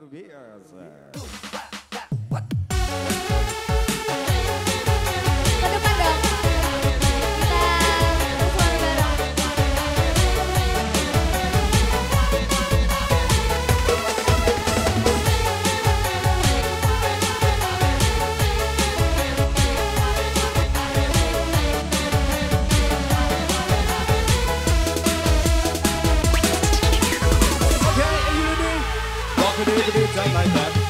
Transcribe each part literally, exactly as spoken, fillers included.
biasa. Ke depan dong. Just like that.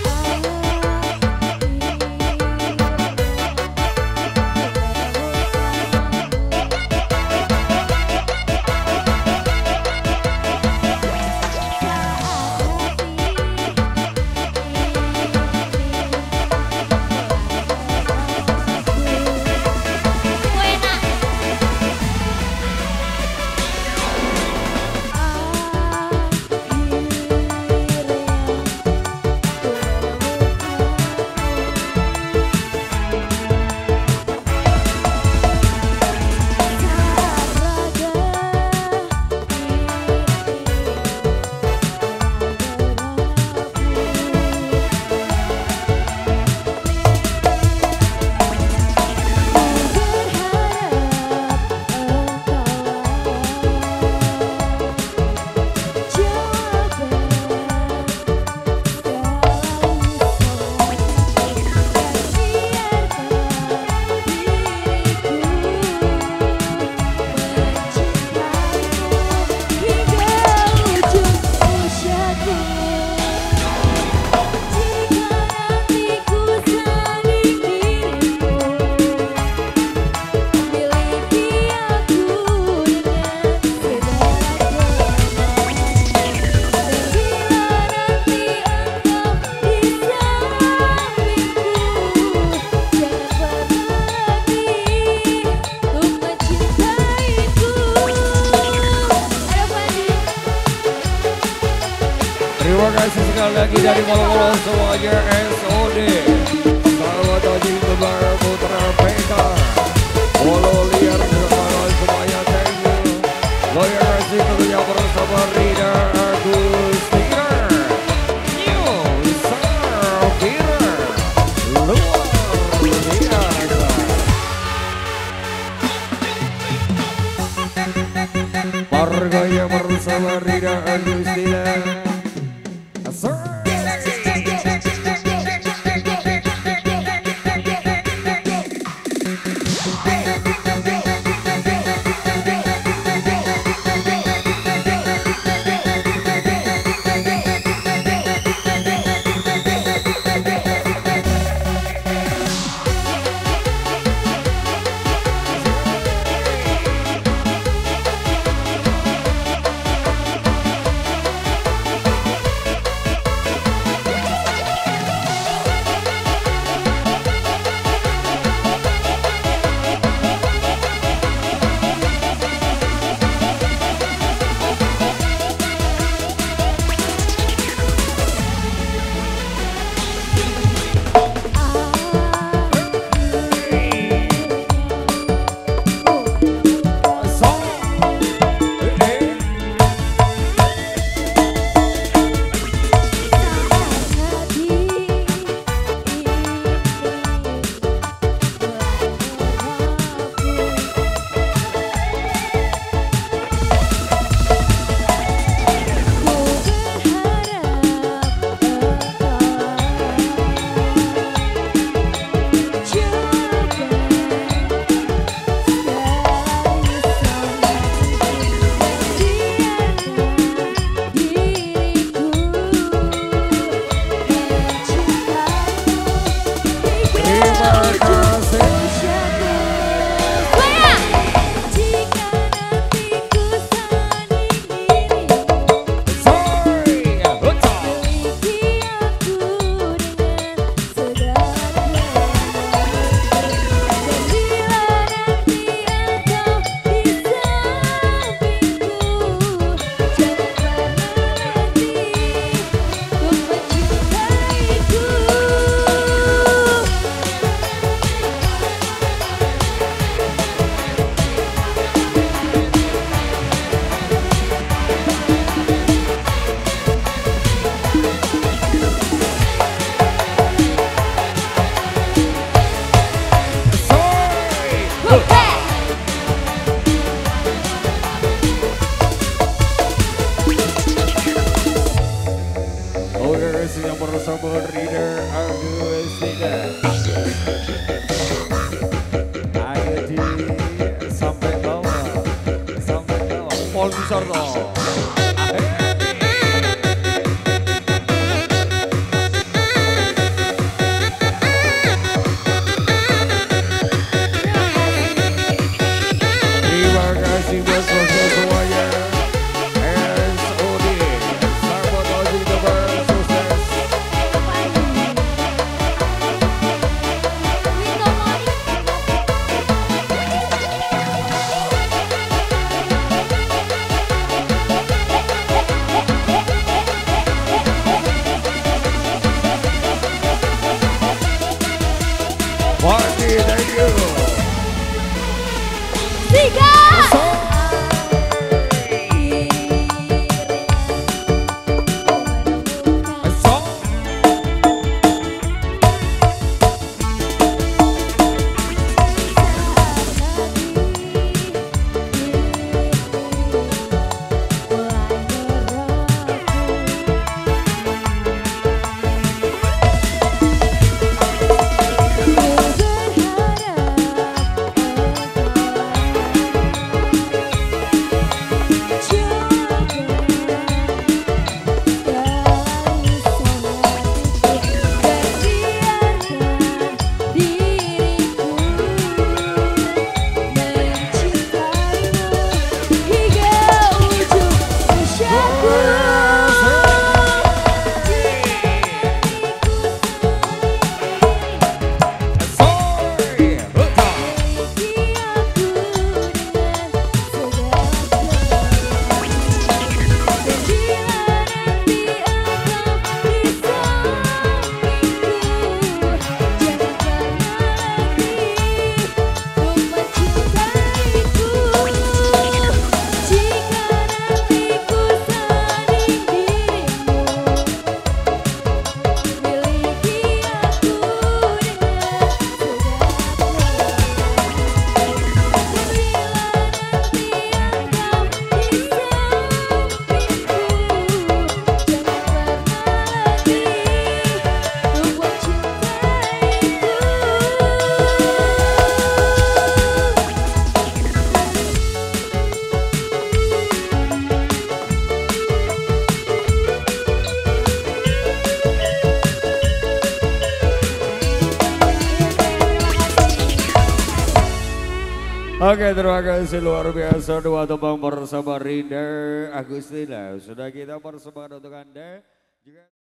Terima kasih sekali lagi dari Molo-Molo semuanya S O D. Sahabat Ojing Demak Putra Peka. Molo liar sekarang semuanya thank you. Terima kasih tentunya bersama Rina Agustina. New Safira. Luar biasa. Warganya bersama Rina Agustina. kasih yang bersama Rina Agustina. Ayo di sampai bawah, sampai bawah. Pol Sorto. Terima kasih buat semuanya. S O D, Sahabat Ojing Demak, sukses. Party, thank you. Tiga. Oke, terima kasih luar biasa dua tembang bersama Rina Agustina. Sudah kita persembahkan untuk Anda. Juga